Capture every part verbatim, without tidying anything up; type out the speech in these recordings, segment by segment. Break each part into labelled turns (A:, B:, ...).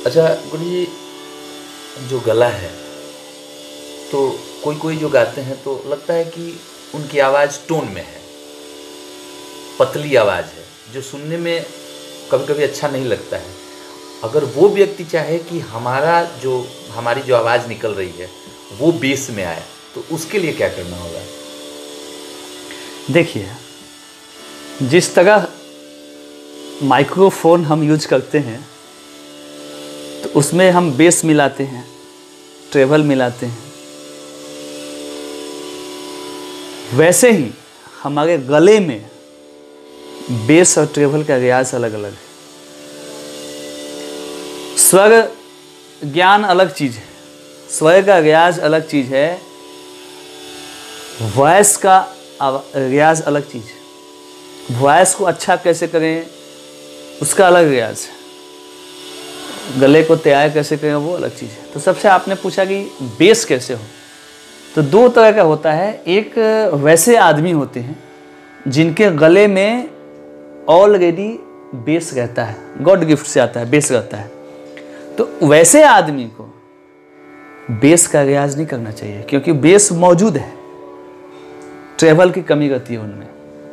A: अच्छा गुरु जी, जो गला है तो कोई कोई जो गाते हैं तो लगता है कि उनकी आवाज़ टोन में है, पतली आवाज़ है, जो सुनने में कभी कभी अच्छा नहीं लगता है। अगर वो व्यक्ति चाहे कि हमारा जो हमारी जो आवाज़ निकल रही है वो बेस में आए तो उसके लिए क्या करना होगा?
B: देखिए, जिस तरह माइक्रोफोन हम यूज करते हैं तो उसमें हम बेस मिलाते हैं, ट्रेवल मिलाते हैं, वैसे ही हमारे गले में बेस और ट्रेवल का रियाज अलग अलग है। स्वर ज्ञान अलग चीज़ है, स्वर का रियाज अलग चीज़ है, वॉइस का रियाज अलग चीज़ है। वॉइस को अच्छा कैसे करें उसका अलग रियाज है, गले को तैयार कैसे करें वो अलग चीज़ है। तो सबसे आपने पूछा कि बेस कैसे हो, तो दो तरह का होता है। एक वैसे आदमी होते हैं जिनके गले में ऑलरेडी बेस रहता है, गॉड गिफ्ट से आता है, बेस रहता है। तो वैसे आदमी को बेस का रियाज नहीं करना चाहिए, क्योंकि बेस मौजूद है, ट्रेवल की कमी रहती है उनमें।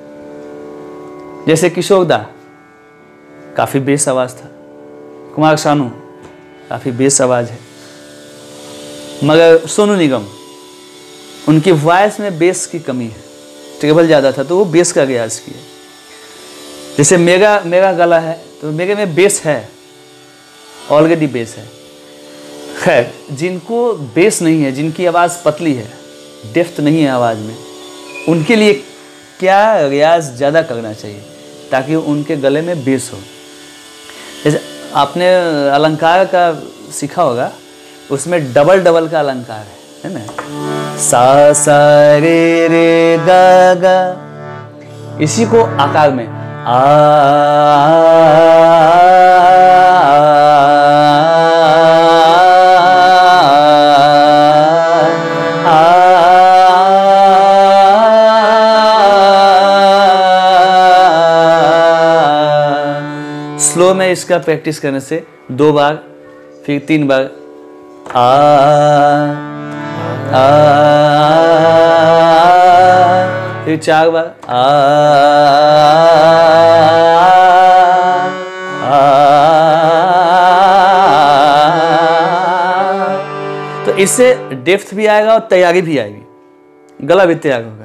B: जैसे किशोर दा काफ़ी बेस आवाज़ था, कुमार सानू काफ़ी बेस आवाज़ है, मगर सोनू निगम उनकी वॉइस में बेस की कमी है, ट्रेवल ज़्यादा था तो वो बेस का रियाज किया। जैसे मेरा मेरा गला है तो मेरे में बेस है, ऑलरेडी बेस है। खैर, जिनको बेस नहीं है, जिनकी आवाज़ पतली है, डेप्थ नहीं है आवाज़ में, उनके लिए क्या रियाज ज़्यादा करना चाहिए ताकि उनके गले में बेस हो। जैसे आपने अलंकार का सीखा होगा, उसमें डबल डबल का अलंकार है है ना, सा सा रे रे गा गा, इसी को आकार में आ, स्लो में इसका प्रैक्टिस करने से दो बार, फिर तीन बार आ आ, फिर चार बार आ, आ, तो इससे डेप्थ भी आएगा और तैयारी भी आएगी, गला भी तैयार होगा।